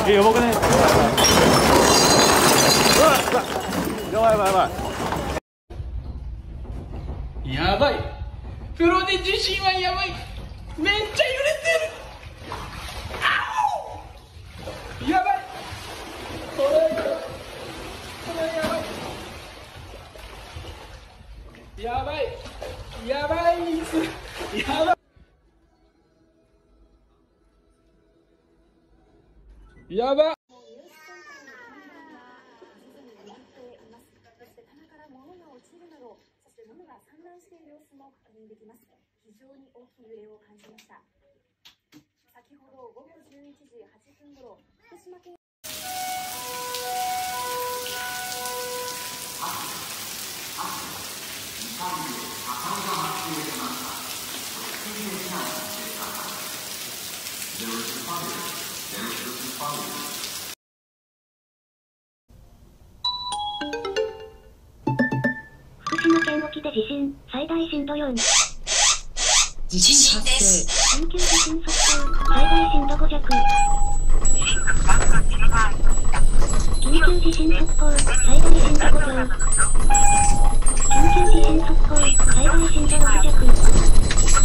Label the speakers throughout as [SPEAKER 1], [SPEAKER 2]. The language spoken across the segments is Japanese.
[SPEAKER 1] やばくね。やばいやばいやばい。
[SPEAKER 2] やばい。プロで地震はやばい。めっちゃ揺れてる。やばい。これやばい。やばい。やばいです。やばい。やばい。
[SPEAKER 3] している様子も確認できます。非常に大きい揺れを感じました。先ほど午後11時8分頃、福島県
[SPEAKER 4] 沖で地震、最大震度4。
[SPEAKER 5] 地震発生。
[SPEAKER 4] 緊急地震速報、最大震度5弱。緊急地震速報、最大震度5強。緊急地震速報、最大震度6弱。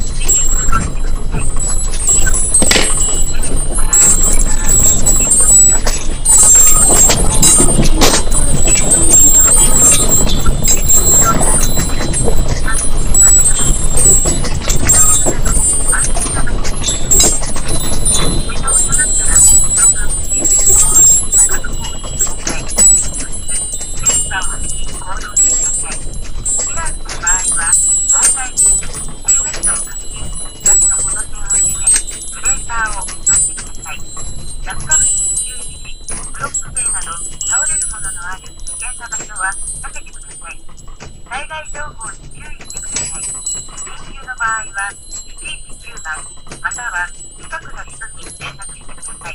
[SPEAKER 6] 災害情報に注意してください。緊急の場合は119番または近くの人に連絡してください。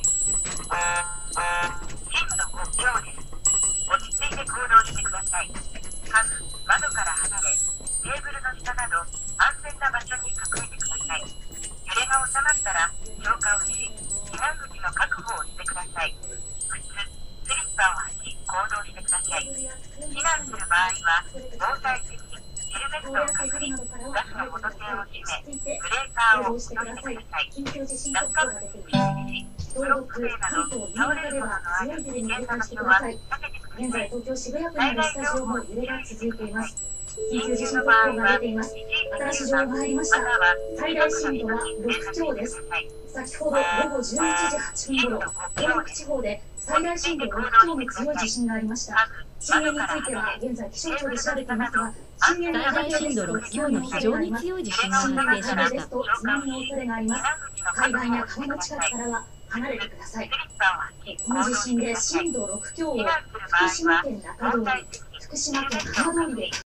[SPEAKER 6] チームの目標です。落ち着いて行動してください。まず窓から離れ、テーブルの下など安全な場所に隠れてください。揺れが収まったら消火をし、避難口の確保をしてください。靴、スリッパを履き行動してください。避難する場合は防災時にヘルメットをかぶり、ガスの元栓を閉め、ブレーカーを落としてください。落下物に注意し、ブロック塀など倒れることのある危険な場所は避けてください。
[SPEAKER 3] 現在東京渋谷区にあるスタジオも揺れが続いています。緊急地震
[SPEAKER 6] 緊急の
[SPEAKER 3] 速報が
[SPEAKER 6] 場合は
[SPEAKER 3] 出ています。新しい情報が入りました。最大震度は6強です。先ほど午後11時8分頃、東北地方で最大震度6強の強い地震がありました。震源については現在気象庁で調べていますが、震源に
[SPEAKER 5] 最大震度6強の非常に強い地震が発生しました。
[SPEAKER 3] と津波の恐れがあります。海岸や川の近くからは離れてください。この地震で震度6強を福島県中通り、福島県浜通りで